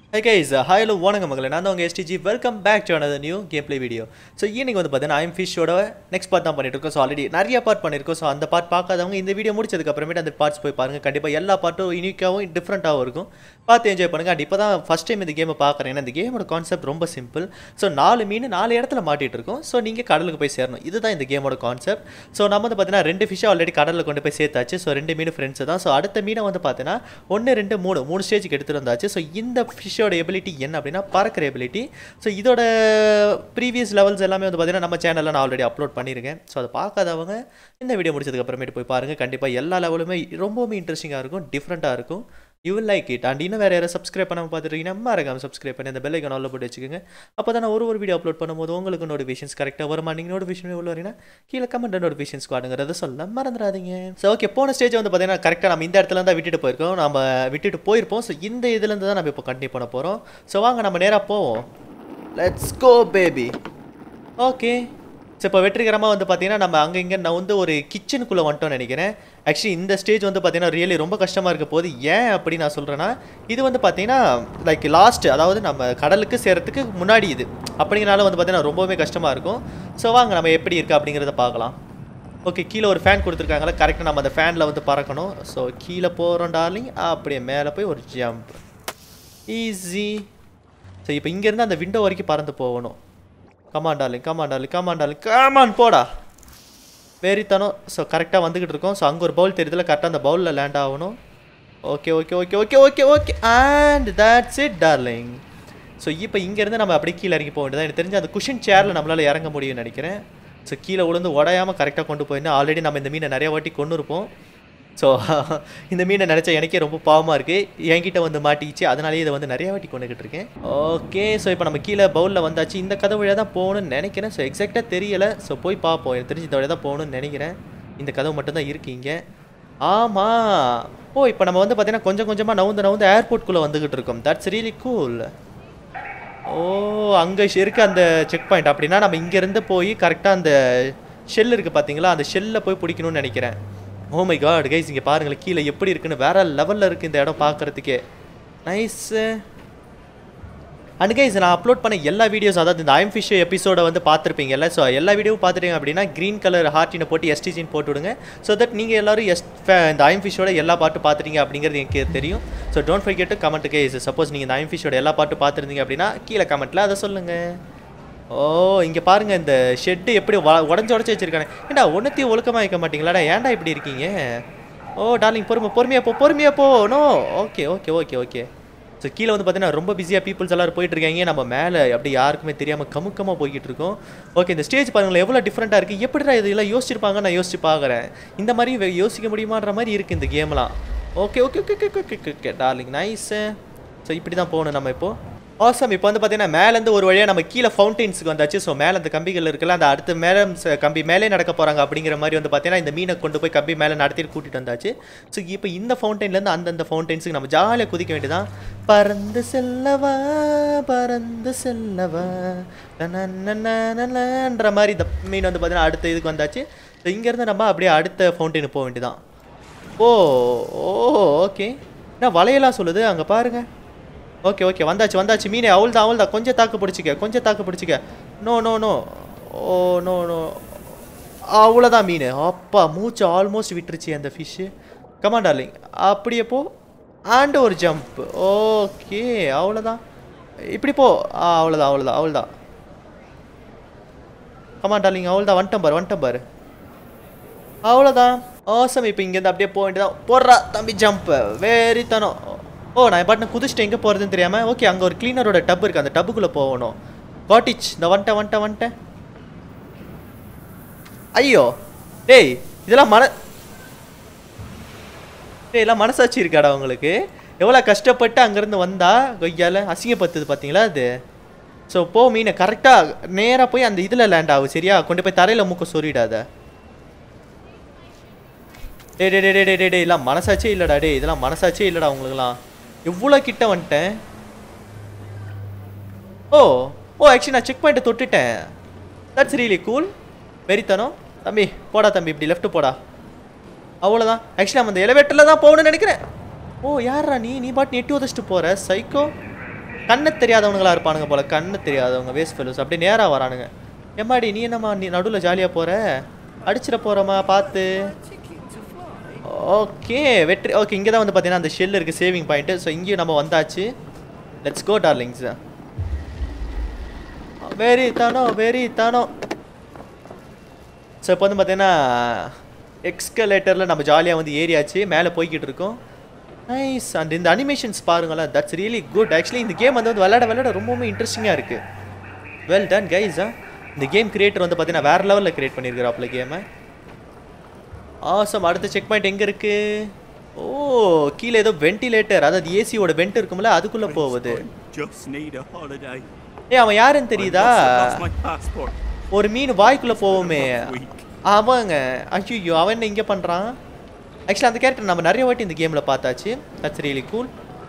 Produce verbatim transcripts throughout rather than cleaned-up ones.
Hey guys, uh, hi hello வணக்கம் மக்களே நான் தான் உங்க S T G welcome back to another new gameplay video. So இன்னைக்கு வந்து பார்த்தீங்கன்னா I am Fish ஓட நெக்ஸ்ட் பார்ட் தான் பண்ணிட்டு இருக்கோம். ஸோ ஆல்ரெடி நிறைய பார்ட் பண்ணியிருக்கோம். ஸோ அந்த பார்ட் பார்க்காதவங்க இந்த வீடியோ முடிச்சதுக்கு அப்புறமேட்டு அந்த பார்ட்ஸ் போய் பாருங்க. கண்டிப்பாக எல்லா பார்ட்டும் யூனிக்காகவும் டிஃப்ரெண்ட்டாகவும் இருக்கும். பார்த்து என்ஜாய் பண்ணுங்க. அண்ட் இப்போ தான் ஃபஸ்ட் டைம் இந்த கேமை பார்க்குறேன். ஏன்னா இந்த கேமோட கான்செப்ட் ரொம்ப சிம்பிள். ஸோ நாலு மீன் நாலு இடத்துல மாட்டிட்டு இருக்கோம். ஸோ நீங்கள் கடலுக்கு போய் சேரணும். இதுதான் இந்த கேமோட கான்செப்ட். ஸோ நம்ம வந்து பார்த்தீங்கன்னா ரெண்டு ஃபிஷ்ஷை ஆல்ரெடி கடலில் கொண்டு போய் சேர்த்தாச்சு. ஸோ ரெண்டு மீன் ஃப்ரெண்ட்ஸ் தான். ஸோ அடுத்த மீனை வந்து பார்த்தீங்கன்னா ஒன்று ரெண்டு மூணு மூணு ஸ்டேஜுக்கு எடுத்துகிட்டு வந்தாச்சு. ஸோ இந்த ஃபிஷ்ஷோட எபிலிட்டி என்ன அப்படின்னா பறக்கிற எபிலிட்டி. ஸோ இதோட ப்ரீவியஸ் லெவல்ஸ் எல்லாமே வந்து பார்த்தீங்கன்னா நம்ம சேனலில் நான் ஆல்ரெடி அப்லோட் பண்ணியிருக்கேன். ஸோ அதை பார்க்காதவங்க இந்த வீடியோ முடிச்சதுக்கு அப்புறமேட்டு போய் பாருங்கள். கண்டிப்பாக எல்லா லெவலுமே ரொம்பவுமே இன்ட்ரெஸ்டிங்காக இருக்கும், டிஃப்ரெண்ட்டாக இருக்கும். You will like it. And இன்னும் வேறு யாராவது சப்ஸ்கிரைப் பண்ணாமல் பார்த்துருக்கீங்கன்னா மறக்காம சப்ஸ்கிரைப் பண்ணி அந்த பெல் ஐக்கான் ஆல்ல போட்டு வச்சுக்கோங்க. அப்போ தான் நான் ஒரு ஒரு வீடியோ அப்லோட் பண்ணும்போது உங்களுக்கு நோட்டிஃபிகேஷன்ஸ் கரெக்டாக வருமா. நீங்கள் நோட்டிஃபிகேஷன் உள்ள வரீங்கன்னா கீழே கமெண்ட் நோட்டிஃபிகேஷன்ஸ் காட்டுங்கிறத சொல்ல மறந்துடாதீங்க. ஸோ ஓகே, போன ஸ்டேஜ் வந்து பார்த்தீங்கன்னா கரெக்டாக நம்ம இந்த இடத்துல தான் விட்டுட்டு போயிருக்கோம். நம்ம விட்டுட்டு போயிருப்போம். ஸோ இந்த இதுலேருந்து தான் நம்ம இப்போ கண்டினியூ பண்ண போகிறோம். ஸோ வாங்க நம்ம நேராக போவோம். Let's go baby. Okay, so இப்போ வெற்றிகரமாக வந்து பார்த்தீங்கன்னா நம்ம அங்கே இங்கே நான் வந்து ஒரு கிச்சனுக்குள்ளே வந்துட்டோம்னு நினைக்கிறேன். ஆக்சுவலி இந்த ஸ்டேஜ் வந்து பார்த்தீங்கன்னா ரியலி ரொம்ப கஷ்டமாக இருக்க போது. ஏன் அப்படி நான் சொல்கிறேன்னா, இது வந்து பார்த்தீங்கன்னா லைக் லாஸ்ட், அதாவது நம்ம கடலுக்கு சேரத்துக்கு முன்னாடி இது அப்படிங்கிறனால வந்து பார்த்தீங்கன்னா ரொம்பவே கஷ்டமாக இருக்கும். ஸோ வாங்க நம்ம எப்படி இருக்குது அப்படிங்கிறத பார்க்கலாம். ஓகே, கீழே ஒரு ஃபேன் கொடுத்துருக்காங்களா, கரெக்டாக நம்ம அந்த ஃபேனில் வந்து பறக்கணும். ஸோ கீழே போகிறோம் டார்லிங். அப்படியே மேலே போய் ஒரு ஜம்ப், ஈஸி. ஸோ இப்போ இங்கேருந்து அந்த விண்டோ வரைக்கும் பறந்து போகணும். Come on darling, come on darling, come on darling, come on போடா. வெறித்தனம். ஸோ கரெக்டாக வந்துக்கிட்டு இருக்கோம். ஸோ அங்கே ஒரு பவுல் தெரியுதுல, கரெக்டாக அந்த பவுலில் லேண்ட் ஆகணும். Okay okay okay okay okay okay and that's it darling. So இப்போ இங்கேருந்து நம்ம அப்படியே கீழே இறங்கி போக வேண்டியதான். எனக்கு தெரிஞ்சு அந்த குஷன் சேரில் நம்மளால் இறங்க முடியும்னு நினைக்கிறேன். ஸோ கீழே விழுந்து உடையாமல் கரெக்டாக கொண்டு போயிருந்தேன். ஆல்ரெடி நம்ம இந்த மீனை நிறைய வாட்டி கொண்டு இருப்போம். ஸோ இந்த மீனை நினச்சா எனக்கே ரொம்ப பாவமாக இருக்குது. என்கிட்ட வந்து மாட்டிச்சு, அதனாலேயே இதை வந்து நிறைய வாட்டி கொண்டுக்கிட்டு இருக்கேன். ஓகே, ஸோ இப்போ நம்ம கீழே பவுலில் வந்தாச்சு. இந்த கதை வழியாக தான் போகணும்னு நினைக்கிறேன். ஸோ எக்ஸாக்டாக தெரியலை. ஸோ போய் பார்ப்போம். எனக்கு தெரிஞ்சு இந்த வழியாக தான் போகணும்னு நினைக்கிறேன். இந்த கதவு மட்டும்தான் இருக்கீங்க. ஆமாம். ஓ, இப்போ நம்ம வந்து பார்த்தீங்கன்னா கொஞ்சம் கொஞ்சமாக நவுந்து நவுந்து ஏர்போர்ட்குள்ளே வந்துக்கிட்டு இருக்கோம். That's really cool. ஓ, அங்கே இருக்க அந்த செக் பாயிண்ட். அப்படின்னா நம்ம இங்கேருந்து போய் கரெக்டாக அந்த ஷெல் இருக்குது பார்த்தீங்களா, அந்த ஷெல்லில் போய் பிடிக்கணும்னு நினைக்கிறேன். ஓ மை காட் கைஸ், இங்கே பாருங்களேன் கீழே எப்படி இருக்குன்னு. வேறு லெவலில் இருக்குது இந்த இடம் பார்க்குறதுக்கே. நைஸு. அண்ட் கைஸ், நான் அப்லோட் பண்ண எல்லா வீடியோஸ், அதாவது இந்த ஐம் ஃபிஷ் எபிசோடை வந்து பார்த்துருப்பீங்கல்ல. ஸோ எல்லா வீடியோவும் பார்த்துட்டீங்க அப்படின்னா க்ரீன் கலர் ஹார்ட்டினை போட்டு எஸ்டிஜின்னு போட்டு விடுங்க. ஸோ தட் நீங்கள் எல்லோரும் எஸ் இந்த ஐம் ஃபிஷோட எல்லா பாட்டு பார்த்துட்டீங்க அப்படிங்கிறது எனக்கு தெரியும். So don't forget to comment guys. Suppose நீங்கள் இந்த ஐம் ஃபிஷோட எல்லா பாட்டு பார்த்துருந்தீங்க அப்படின்னா கீழே கமெண்ட்டில் அதை சொல்லுங்கள். ஓ, இங்கே பாருங்கள் இந்த ஷெட்டு எப்படி உடஞ்சி உடச்சி வச்சுருக்கானே. ஏண்டா ஒன்றுத்தையும் ஒழுக்கமாக வைக்க மாட்டீங்களாடா, ஏன்டா இப்படி இருக்கீங்க? ஓ டார்லிங், பொறுமை பொறுமையாக போ பொறுமையாக போ. No, okay okay okay okay. So கீழே வந்து பார்த்தீங்கன்னா ரொம்ப பிஸியாக பீப்புள்ஸ் எல்லோரும் போயிட்டுருக்காங்க. நம்ம மேலே அப்படி யாருக்குமே தெரியாமல் கமுக்கமாக போய்கிட்டு இருக்கோம். ஓகே, இந்த ஸ்டேஜ் பாருங்களேன் எவ்வளோ டிஃப்ரெண்ட்டாக இருக்குது. எப்படிடா இதெல்லாம் யோசிச்சிருப்பாங்க, நான் யோசிச்சு பார்க்குறேன். இந்த மாதிரி யோசிக்க முடியுமான்ற மாதிரி இருக்குது இந்த கேம்லாம். Okay okay okay okay okay okay darling, nice. So இப்படி தான் போகணும் நம்ம இப்போது. ஆசம். இப்போ வந்து பார்த்தீங்கன்னா மேலேருந்து ஒரு வழியாக நம்ம கீழே ஃபவுண்டெயின்ஸுக்கு வந்தாச்சு. ஸோ மேலே அந்த கம்பிகள் இருக்குல்ல, அந்த அடுத்த மேலே கம்பி மேலே நடக்க போகிறாங்க அப்படிங்கிற மாதிரி வந்து பார்த்தீங்கன்னா இந்த மீனை கொண்டு போய் கம்பி மேலே நடத்திட்டு கூட்டிகிட்டு வந்தாச்சு. ன்ற இப்போ இந்த ஃபவுண்டெயின்லேருந்து அந்தந்த ஃபவுண்டெயின்ஸுக்கு நம்ம ஜாலியாக குதிக்க வேண்டியதான். பறந்து செல்லவா பறந்து செல்லவா ன்ற மாதிரி இந்த மீன் வந்து பார்த்தீங்கன்னா அடுத்த இதுக்கு வந்தாச்சு. ஸோ இங்கேருந்து நம்ம அப்படியே அடுத்த ஃபவுண்டெயினுக்கு போக வேண்டியதான். ஓ ஓ ஓகே, நான் வலையெல்லாம் சொல்லுது அங்கே பாருங்கள். ஓகே ஓகே, வந்தாச்சு வந்தாச்சு மீனே. அவள் தான் அவள் தான். கொஞ்சம் தாக்கு பிடிச்சிக்க, கொஞ்சம் தாக்கு பிடிச்சிக்க. No no no. Oh no no, அவ்வளோதான் மீன். அப்பா, மூச்சு ஆல்மோஸ்ட் விட்டுருச்சு அந்த ஃபிஷ்ஷு. கமான் டார்லிங், அப்படியே போ. அண்ட் ஒரு ஜம்ப். ஓகே, அவ்வளோதான். இப்படி போ. ஆ அவ்வளோதான் அவ்வளோதான் அவ்வளோதான். கமான் டார்லிங், அவ்வளோதான். வந்துட்டம் பாரு வந்துட்டம் பாரு. அவ்வளோதான். ஆசம். இப்போ இங்கேருந்து அப்படியே போக வேண்டியதான். போடுறா தம்பி ஜம்ப்பு. வெறித்தனம். ஓ, நான் பாட்டு குதிச்சுட்டு எங்கே போகிறதுன்னு தெரியாமல். ஓகே, அங்கே ஒரு கிளீனரோட டப் இருக்குது, அந்த டப்புக்குள்ளே போகணும். காட்டிச், இந்த வந்துட்டேன் வந்துட்டேன் வந்துட்டேன். ஐயோ டேய், இதெல்லாம் மன டேய் எல்லாம் மனசாட்சி இருக்காடா உங்களுக்கு? எவ்வளோ கஷ்டப்பட்டு அங்கேருந்து வந்தா கொய்யால அசிங்கப்பத்துது பார்த்தீங்களா அது. ஸோ போ மீனை, கரெக்டாக நேராக போய் அந்த இதில் லேண்ட் ஆகும். சரியா, கொண்டு போய் தரையில் மூக்க சொறிடாத. டே டே டே டே டே டே இதெல்லாம் மனசாச்சே இல்லைடா. டே இதெல்லாம் மனசாச்சே இல்லைடா உங்களுக்குலாம். எவ்வளோ கிட்ட வந்துட்டேன். ஓ ஓ ஆக்சுவலி நான் செக் பாயிண்ட்டை தொட்டுட்டேன். That's really cool. வெறித்தனம். தம்பி போடா தம்பி, இப்படி லெஃப்ட் போடா. அவ்வளோதான். ஆக்சுவலி நம்ம அந்த எலிவேட்டரில் தான் போகணும்னு நினைக்கிறேன். ஓ யாரா நீ நீ பாட்டு நெட்டி உதச்சிட்டு போகிற சைக்கோ. கண்ணு தெரியாதவனுங்களா இருப்பானுங்க போல, கண்ணு தெரியாதவங்க வேஸ்ட் ஃபெலோஸ். அப்படியே நேராக வரானுங்க. எம்மாடி நீ என்னம்மா நீ நடுவில் ஜாலியாக போகிற, அடிச்சிட போகிறோமா பார்த்து. ஓகே வெற்றி. ஓகே இங்கே தான் வந்து பார்த்தீங்கன்னா அந்த ஷெல் இருக்குது, சேவிங் பாயிண்ட்டு. ஸோ இங்கேயும் நம்ம வந்தாச்சு. Let's go darlings. வெரி தானோ வெரி தானோ. ஸோ இப்போ வந்து பார்த்தீங்கன்னா எக்ஸ்கலேட்டரில் நம்ம ஜாலியாக வந்து ஏரியாச்சு, மேலே போய்கிட்டு இருக்கோம். நைஸ். அண்ட் இந்த அனிமேஷன்ஸ் பாருங்களேன், தட்ஸ் ரியலி குட். ஆக்சுவலி இந்த கேம் வந்து வந்து விளையாட விளையாட ரொம்பவுமே இன்ட்ரெஸ்டிங்காக இருக்குது. Well done guys. இந்த கேம் கிரியேட்டர் வந்து பார்த்தீங்கன்னா வேறு லெவலில் கிரியேட் பண்ணியிருக்கிறாப்புல கேமை. ஆசம். அடுத்த செக் பாயிண்ட் எங்கே இருக்குது? ஓ கீழே ஏதோ வென்டிலேட்டர், அதாவது ஏசியோட வெண்ட் இருக்கும்ல அதுக்குள்ளே போகுது. ஏ அவன் யாருன்னு தெரியுதா? ஒரு மீன் வாய்க்குள்ளே போவோமே அவங்க. ஐயோ அவன் என்ன இங்கே பண்ணுறான்? ஆக்சுவலி அந்த கேரக்டர் நம்ம நிறைய வாட்டி இந்த கேமில் பார்த்தாச்சு. That's really cool.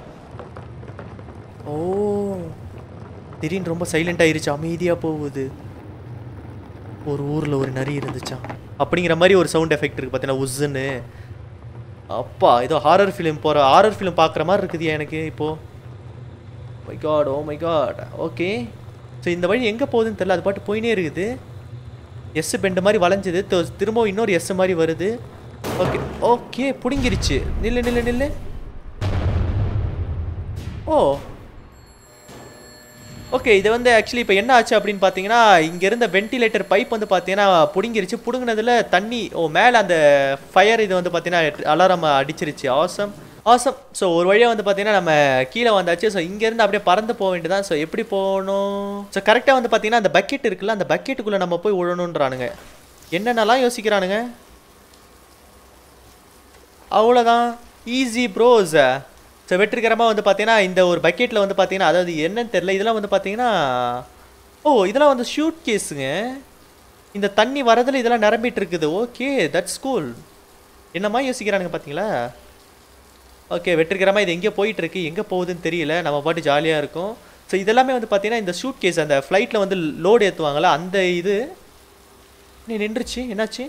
ஓ திடீர்னு ரொம்ப சைலண்ட் ஆயிருச்சு, அமைதியாக போகுது. ஒரு ஊரில் ஒரு நரி இருந்துச்சான் அப்படிங்கிற மாதிரி ஒரு சவுண்ட் எஃபெக்ட் இருக்குது பார்த்தீங்கன்னா, உஸ்ஸுன்னு. அப்பா ஏதோ ஹாரர் ஃபிலிம் போகிற ஹாரர் ஃபிலிம் பார்க்குற மாதிரி இருக்குதுயா எனக்கு இப்போது. My god, oh my god. Okay so இந்த வழி எங்கே போகுதுன்னு தெரியல, அது பாட்டு போயினே இருக்குது. எஸ் பெண்டு மாதிரி வளைஞ்சுது, திரும்பவும் இன்னொரு எஸ் மாதிரி வருது. ஓகே ஓகே பிடுங்கிருச்சு. நில்லு நில்லு நில்லு. ஓ ஓகே இது வந்து ஆக்சுவலி இப்போ என்ன ஆச்சு அப்படின்னு பார்த்தீங்கன்னா, இங்கே இருந்த வென்டிலேட்டர் பைப் வந்து பார்த்தீங்கன்னா பிடுங்கிருச்சு. பிடுங்கினதில் தண்ணி ஓ மேலே அந்த ஃபயர் இது வந்து பார்த்தீங்கன்னா அலாரம் அடிச்சிருச்சு. Awesome awesome. ஸோ ஒரு வழியாக வந்து பார்த்தீங்கன்னா நம்ம கீழே வந்தாச்சு. ஸோ இங்கேருந்து அப்படியே பறந்து போக வேண்டியதான். ஸோ எப்படி போகணும்? ஸோ கரெக்டாக வந்து பார்த்தீங்கன்னா அந்த பக்கெட் இருக்குல்ல, அந்த பக்கெட்டுக்குள்ளே நம்ம போய் விழணுன்றானுங்க. என்னென்னலாம் யோசிக்கிறானுங்க. அவ்வளோதான், ஈஸி ப்ரோஸ். ஸோ வெற்றிகரமாக வந்து பார்த்தீங்கன்னா இந்த ஒரு பக்கெட்டில் வந்து பார்த்தீங்கன்னா, அதாவது என்னன்னு தெரில, இதெல்லாம் வந்து பார்த்தீங்கன்னா ஓ இதெல்லாம் வந்து ஷூட் கேஸுங்க. இந்த தண்ணி வரதில் இதெல்லாம் நிரம்பிட்டு இருக்குது. Okay that's cool. என்னம்மா யோசிக்கிறானுங்க பார்த்தீங்களா? ஓகே வெற்றிகரமாக இது எங்கே போயிட்டுருக்கு, எங்கே போகுதுன்னு தெரியல, நம்ம பாட்டு ஜாலியாக இருக்கும். ஸோ இதெல்லாமே வந்து பார்த்தீங்கன்னா இந்த ஷூட் கேஸ், அந்த ஃப்ளைட்டில் வந்து லோடு ஏற்றுவாங்களா அந்த இது. நீ நின்றுச்சு என்னாச்சு?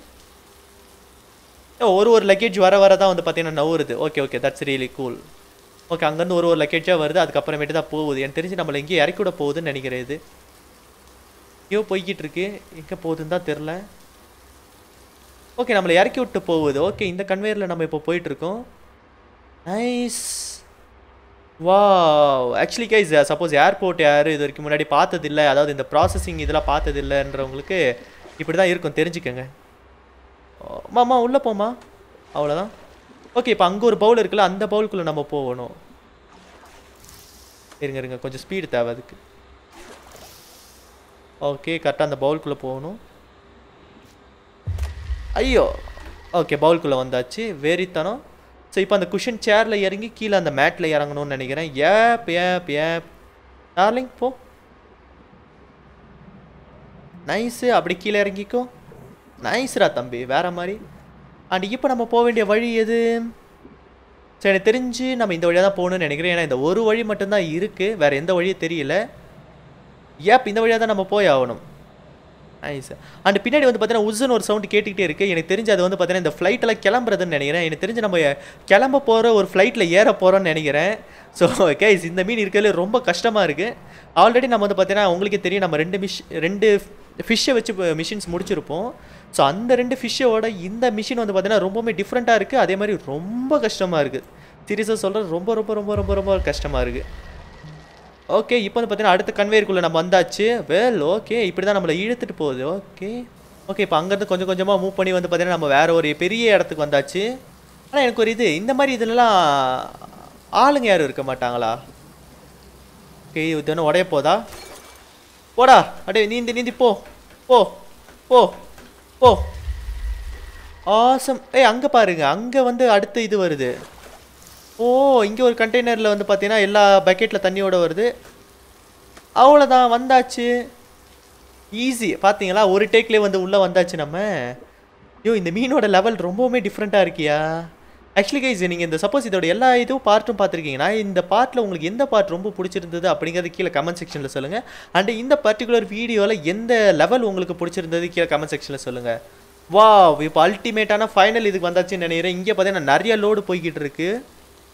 ஒரு ஒரு லக்கேஜ் வர வர தான் வந்து பார்த்தீங்கன்னா நவுறுது. Okay okay that's really cool. Okay அங்கேருந்து ஒரு ஒரு லக்கேஜாக வருது, அதுக்கப்புறமேட்டு தான் போகுது. எனக்கு தெரிஞ்சு நம்மளை எங்கேயும் இறக்கி விட போகுதுன்னு நினைக்கிறேன். இது ஐயோ போய்கிட்டு இருக்கு, எங்கே போகுதுன்னு தான் தெரில. ஓகே நம்மளை இறக்கி விட்டு போகுது. ஓகே இந்த கன்வேயரில் நம்ம இப்போ போயிட்டுருக்கோம். Nice. Wow. Actually guys suppose airport யார் இது வரைக்கும் முன்னாடி பார்த்ததில்லை, அதாவது இந்த ப்ராசஸிங் இதெல்லாம் பார்த்ததில்லைன்றவங்களுக்கு இப்படி தான் இருக்கும், தெரிஞ்சுக்கோங்க. மாமா உள்ளே போமா, அவ்வளோதான். ஓகே இப்போ அங்கே ஒரு பவுல் இருக்குல்ல, அந்த பவுலுக்குள்ளே நம்ம போகணும். இருங்க இருங்க கொஞ்சம் ஸ்பீடு தேவை அதுக்கு. ஓகே கரெக்டாக அந்த பவுலுக்குள்ளே போகணும். ஐயோ ஓகே பவுலுக்குள்ளே வந்தாச்சு. வேறித்தனம். ஸோ இப்போ அந்த குஷன் சேரில் இறங்கி கீழே அந்த மேட்டில் இறங்கணும்னு நினைக்கிறேன். ஏப் ஏப் ஏப் டார்லிங் போ. நைஸு. அப்படி கீழே இறங்கிக்கோ. நைஸ்ரா தம்பி, வேற மாதிரி. அண்ட் இப்போ நம்ம போக வேண்டிய வழி எது? ஸோ எனக்கு தெரிஞ்சு நம்ம இந்த வழியாக தான் போகணும்னு நினைக்கிறேன். ஏன்னா இந்த ஒரு வழி மட்டும்தான் இருக்குது, வேறு எந்த வழியும் தெரியல. ஏப் இந்த வழியாக தான் நம்ம போய் ஆகணும். நைஸ். அண்ட் பின்னாடி வந்து பார்த்தீங்கன்னா உஸ்ஸுன்னு ஒரு சவுண்ட் கேட்டுக்கிட்டே இருக்குது. எனக்கு தெரிஞ்சு அது வந்து பார்த்தீங்கன்னா இந்த ஃப்ளைட்டெல்லாம் கிளம்புறதுன்னு நினைக்கிறேன். எனக்கு தெரிஞ்சு நம்ம கிளம்ப போகிற ஒரு ஃப்ளைட்டில் ஏற போகிறோன்னு நினைக்கிறேன். ஸோ கைஸ் இந்த மீன் இருக்கிறதுல ரொம்ப கஷ்டமாக இருக்குது. ஆல்ரெடி நம்ம வந்து பார்த்தீங்கன்னா உங்களுக்கே தெரியும், நம்ம ரெண்டு மிஷ் ரெண்டு ஃபிஷ்ஷை வச்சு மிஷின்ஸ் முடிச்சிருப்போம். ஸோ அந்த ரெண்டு ஃபிஷ்ஷோட இந்த மிஷின் வந்து பார்த்தீங்கன்னா ரொம்பவுமே டிஃப்ரெண்ட்டாக இருக்குது. அதே மாதிரி ரொம்ப கஷ்டமாக இருக்குது. சீரியஸாக சொல்கிறது ரொம்ப ரொம்ப ரொம்ப ரொம்ப ரொம்ப கஷ்டமாக இருக்குது. ஓகே இப்போ வந்து பார்த்தீங்கன்னா அடுத்த கன்வேயருக்குள்ளே நம்ம வந்தாச்சு. வெல் ஓகே இப்படி தான் நம்மளை இழுத்துட்டு போகுது. ஓகே ஓகே இப்போ அங்கேருந்து கொஞ்சம் கொஞ்சமாக மூவ் பண்ணி வந்து பார்த்தீங்கன்னா நம்ம வேறு ஒரு பெரிய இடத்துக்கு வந்தாச்சு. ஆனால் எனக்கு ஒரு இது, இந்த மாதிரி இதுலலாம் ஆளுங்க யாரும் இருக்க மாட்டாங்களா? ஓகே இது ஒன்று உடைய போதா? போடா அப்படியே நீந்தி நீந்தி போ போ போ போ. ஆசம். ஏய் அங்கே பாருங்க, அங்கே வந்து அடுத்த இது வருது. ஓ இங்கே ஒரு கண்டெய்னரில் வந்து பார்த்தீங்கன்னா எல்லா பக்கெட்டில் தண்ணியோட வருது. அவ்வளோதான் வந்தாச்சு. ஈஸி பார்த்தீங்களா, ஒரு டேக்லேயே வந்து உள்ளே வந்தாச்சு நம்ம. ஐயோ இந்த மீனோட லெவல் ரொம்பவுமே டிஃப்ரெண்ட்டாக இருக்கியா? ஆக்சுவலி கைஸ் நீங்கள் இந்த சப்போஸ் இதோட எல்லா இதுவும் பார்ட்டும் பார்த்துருக்கீங்கன்னா இந்த பார்ட்டில் உங்களுக்கு எந்த பார்ட் ரொம்ப பிடிச்சிருந்தது அப்படிங்கிறது கீழே கமெண்ட் செக்ஷனில் சொல்லுங்கள். அண்ட் இந்த பர்டிகுலர் வீடியோவில் எந்த லெவல் உங்களுக்கு பிடிச்சிருந்தது கீழே கமெண்ட் செக்ஷனில் சொல்லுங்கள். வா இப்போ அல்டிமேட்டான ஃபைனல் இதுக்கு வந்தாச்சுன்னு நினைக்கிறேன். இங்கே பார்த்தீங்கன்னா நிறைய லோடு போய்கிட்டு இருக்கு.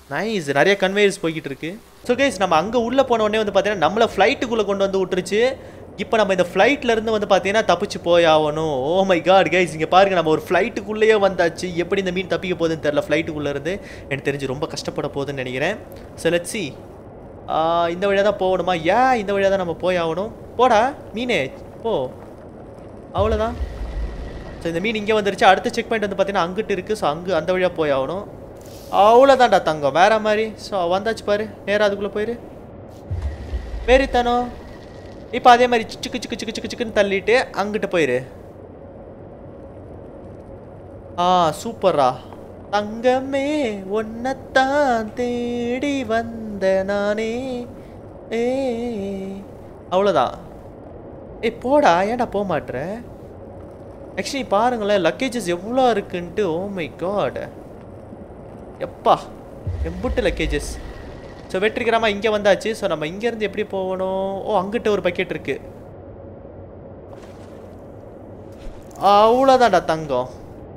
நைஸ், நிறைய கன்வேயர்ஸ் போய்கிட்டு இருக்கு. ஸோ கைஸ் நம்ம அங்கே உள்ளே போன உடனே வந்து பார்த்தீங்கன்னா நம்மளை ஃப்ளைட்டுக்குள்ளே கொண்டு வந்து விட்டுருச்சு. இப்போ நம்ம இந்த ஃப்ளைட்லேருந்து வந்து பார்த்தீங்கன்னா தப்பிச்சு போய் ஆகணும். ஓ மை காட் கைஸ், இங்கே பாருங்கள், நம்ம ஒரு ஃப்ளைட்டுக்குள்ளேயே வந்தாச்சு. எப்படி இந்த மீன் தப்பிக்க போகுதுன்னு தெரில. ஃப்ளைட்டுக்குள்ளே இருந்து எனக்கு தெரிஞ்சு ரொம்ப கஷ்டப்பட போகுதுன்னு நினைக்கிறேன். So let's see. இந்த வழியாக தான் போகணுமா? ஏன் இந்த வழியாக தான் நம்ம போய் ஆகணும். போடா மீனே போ, அவ்வளோதான். ஸோ இந்த மீன் இங்கே வந்துருச்சு. அடுத்த செக் பாயிண்ட் வந்து பார்த்தீங்கன்னா அங்கிட்டு இருக்குது. ஸோ அங்கே அந்த வழியாக போய் ஆகணும். அவ்வளோதான்டா தங்கம், வேற மாதிரி. ஸோ வந்தாச்சு பாரு, நேராக அதுக்குள்ளே போயிரு. வேறித்தனம். இப்போ அதே மாதிரி சிக்கு சிக்கு சிக்கு சிக்கு சிக்குன்னு தள்ளிட்டு அங்கிட்டு போயிரு. ஆ சூப்பரா. தங்கமே ஒன்னத்தான் தேடி வந்த நானே. ஏ அவ்வளோதான். ஏய் போடா, ஏன்டா போக மாட்ற? ஆக்சுவலி பாருங்களேன், லக்கேஜஸ் எவ்வளோ இருக்குன்ட்டு. ஓ மை காட், எப்பா எம்புட்டு லக்கேஜஸ். ஸோ வெற்றிகரமாக இங்கே வந்தாச்சு. ஸோ நம்ம இங்கேருந்து எப்படி போகணும்? ஓ அங்கிட்ட ஒரு பக்கெட் இருக்கு. அவ்வளோதான்டா தங்கம்,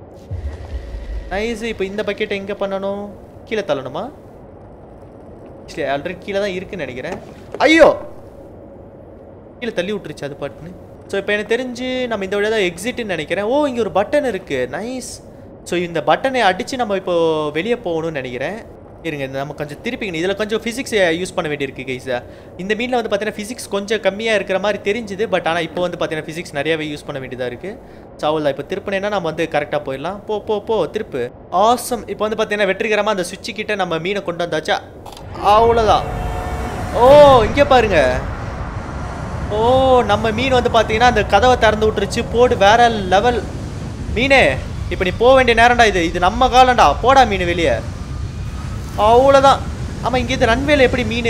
நைஸ். இப்போ இந்த பக்கெட்டை எங்கே பண்ணணும்? கீழே தள்ளணுமா? ஆக்சுவலி ஆல்ரெடி கீழே தான் இருக்குன்னு நினைக்கிறேன். ஐயோ, கீழே தள்ளி விட்டுருச்சு அது பாட்டுன்னு. ஸோ இப்போ எனக்கு தெரிஞ்சு நம்ம இந்த வழியாக தான் எக்ஸிட்னு நினைக்கிறேன். ஓ இங்கே ஒரு பட்டன் இருக்குது, நைஸ். ஸோ இந்த பட்டனை அடித்து நம்ம இப்போ வெளியே போகணும்னு நினைக்கிறேன். இருங்க, நம்ம கொஞ்சம் திருப்பிக்கணும். இதில் கொஞ்சம் ஃபிசிக்ஸ் யூஸ் பண்ண வேண்டியிருக்கு கைஸா. இந்த மீனில் வந்து பார்த்தீங்கன்னா ஃபிசிக்ஸ் கொஞ்சம் கம்மியாக இருக்கிற மாதிரி தெரிஞ்சுது. பட் ஆனால் இப்போ வந்து பார்த்தீங்கன்னா ஃபிசிக்ஸ் நிறையாவே யூஸ் பண்ண வேண்டியதாக இருக்குது. ஸோ அவ்வளோ இப்போ திருப்பினேன்னா நம்ம வந்து கரெக்டாக போயிடலாம். போ போ போ திருப்பு. ஆசம். இப்போ வந்து பார்த்தீங்கன்னா வெற்றிகரமாக அந்த சுவிட்சு கிட்ட நம்ம மீனை கொண்டு வந்தாச்சா. அவ்வளோதான். ஓ இங்கே பாருங்க. ஓ நம்ம மீன் வந்து பார்த்தீங்கன்னா அந்த கதவை திறந்து விட்டுருச்சு. போடு வேற லெவல் மீனே. இப்போ நீ போக வேண்டிய நேரம்டா இது. இது நம்ம காலம்டா. போடா மீன் வெளியே. அவ்வளோதான். ஆமாம், இங்கே இது ரன்வேல எப்படி மீன்?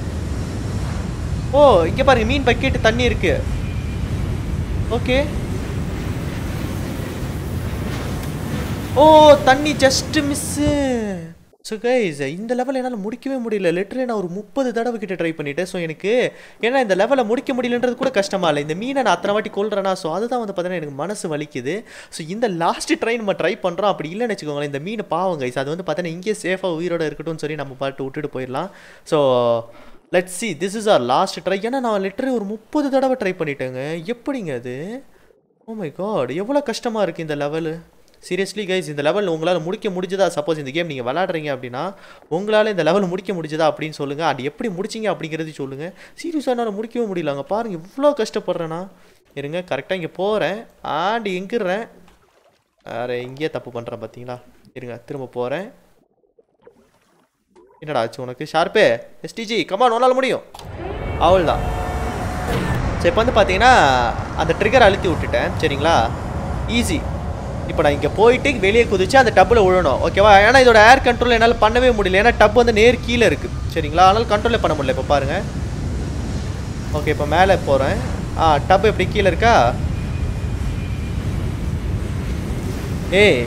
ஓ இங்கே பாருங்க, மீன் பக்கெட்டு தண்ணி இருக்கு. ஓகே. ஓ தண்ணி ஜஸ்ட் மிஸ்ஸு. ஸோ கைஸ் இந்த லெவல் என்னால் முடிக்கவே முடியல. லிட்டரலி நான் ஒரு முப்பது தடவை கிட்ட ட்ரை பண்ணிட்டேன். ஸோ எனக்கு ஏன்னா இந்த லெவலை முடிக்க முடியலன்றது கூட கஷ்டமாக இல்லை. இந்த மீனை நான் அத்தனை வாட்டி கொள்றேன்னா. ஸோ அதுதான் வந்து பார்த்தீங்கன்னா எனக்கு மனசு வலிக்குது. ஸோ இந்த லாஸ்ட் ட்ரை நம்ம ட்ரை பண்ணுறோம். அப்படி இல்லைன்னு வச்சுக்கோங்களேன், இந்த மீன் பாவம் கைஸ். அது வந்து பார்த்தீங்கன்னா இங்கே சேஃபாக உயிரோட இருக்கட்டும்னு சொல்லி நம்ம பாட்டு விட்டுட்டு போயிடலாம். So let's see, this is our last try. ஏன்னா நான் லிட்டரலி ஒரு முப்பது தடவை ட்ரை பண்ணிட்டேங்க. எப்படிங்க அது? ஓ மை காட், எவ்வளோ கஷ்டமாக இருக்குது இந்த லெவலு. சீரியஸ்லி கைஸ், இந்த லெவல் உங்களால் முடிக்க முடிஞ்சதா? சப்போஸ் இந்த கேம் நீங்கள் விளாட்றீங்க அப்படின்னா உங்களால் இந்த லெவல் முடிக்க முடிஞ்சதா அப்படின்னு சொல்லுங்கள். அது எப்படி முடிச்சிங்க அப்படிங்கிறது சொல்லுங்கள். சீரியஸாக என்னால் முடிக்கவே முடியலங்க. பாருங்கள் இவ்வளோ கஷ்டப்படுறேன்னா. இருங்க, கரெக்டாக இங்கே போகிறேன் ஆண்டு எங்கிடுறேன். வேறு இங்கேயே தப்பு பண்ணுறேன் பார்த்தீங்களா. இருங்க திரும்ப போகிறேன். என்னடா ஆச்சு உனக்கு ஷார்ப்பே? எஸ்டிஜி கமான், உன்னால் முடியும். அவ்வளோதான். ஸோ இப்போ வந்து பார்த்தீங்கன்னா அந்த ட்ரிகர் அழுத்தி விட்டுட்டேன். சரிங்களா, ஈஸி. இப்போ நான் இங்கே போயிட்டு வெளியே குதிச்சு அந்த டப்பில் விழணும். ஓகேவா? ஏன்னா இதோட ஏர் கண்ட்ரோல் என்னால் பண்ணவே முடியல. ஏன்னா டப் வந்து நேர் கீழே இருக்குது. சரிங்களா, அதனால் கண்ட்ரோலே பண்ண முடியல. இப்போ பாருங்கள். ஓகே இப்போ மேலே போகிறேன். ஆ டப் எப்படி கீழே இருக்கா? ஏய்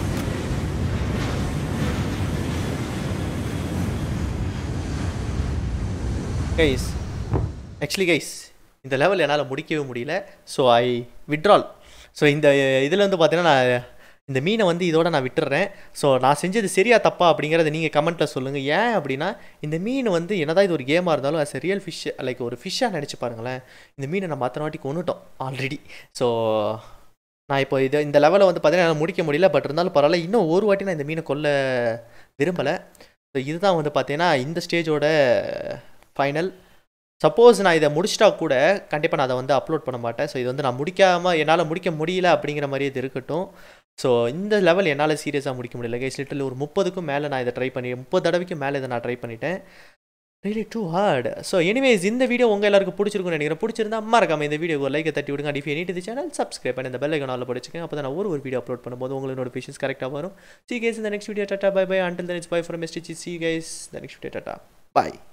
கைஸ், ஆக்சுவலி கைஸ் இந்த லெவல் என்னால் முடிக்கவே முடியல. So I withdrawal. ஸோ இந்த இதில் வந்து பார்த்தீங்கன்னா நான் இந்த மீனை வந்து இதோட நான் விட்டுறேன். ஸோ நான் செஞ்சது சரியா தப்பா அப்படிங்கிறத நீங்கள் கமெண்ட்டில் சொல்லுங்கள். ஏன் அப்படின்னா இந்த மீன் வந்து என்னதான் இது ஒரு கேமாக இருந்தாலும் as a real fish, like ஒரு ஃபிஷ்ஷாக நினச்சி பாருங்களேன். இந்த மீனை நம்ம அத்தனை வாட்டி கொண்டுட்டோம் ஆல்ரெடி. ஸோ நான் இப்போ இதை இந்த லெவலை வந்து பார்த்தீங்கன்னா என்னால் முடிக்க முடியல. பட் இருந்தாலும் பரவாயில்ல, இன்னும் ஒரு வாட்டி நான் இந்த மீனை கொல்ல விரும்பலை. ஸோ இதுதான் வந்து பார்த்தீங்கன்னா இந்த ஸ்டேஜோட ஃபைனல். சப்போஸ் நான் இதை முடிச்சிட்டா கூட கண்டிப்பாக நான் அதை வந்து அப்லோட் பண்ண மாட்டேன். ஸோ இது வந்து நான் முடிக்காமல் என்னால் முடிக்க முடியல அப்படிங்கிற மாதிரி இது இருக்கட்டும். ஸோ இந்த லெவல் என்னால் சீரியஸாக முடிக்க முடியல கைஸ். லிட்டரலி ஒரு முப்பதுக்கும் மேலே நான் இதை ட்ரை பண்ணி முப்பது தடவைக்கு மேலே இதை நான் ட்ரை பண்ணிட்டேன். Really too hard. So anyways இந்த வீடியோ உங்கள் எல்லாருக்கும் பிடிச்சிருக்குன்னு நினைக்கிறேன். பிடிச்சிருந்தா மறக்காம இந்த வீடியோ ஒரு லைக்கை தட்டி விடுங்க. And if you need the channel subscribe பண்ணி இந்த பெல் ஐகானில் படிச்சுக்கேன். அப்போ தான் நான் ஒரு ஒரு வீடியோ அப்லோட் பண்ணும்போது உங்களுக்கு நோட்டிஃபிகேஷன்ஸ் கரெக்டாக வரும். See you guys in the next video. Tata, bye bye. Until then it's bye from S T G. See you guys in the next video. Tata, bye.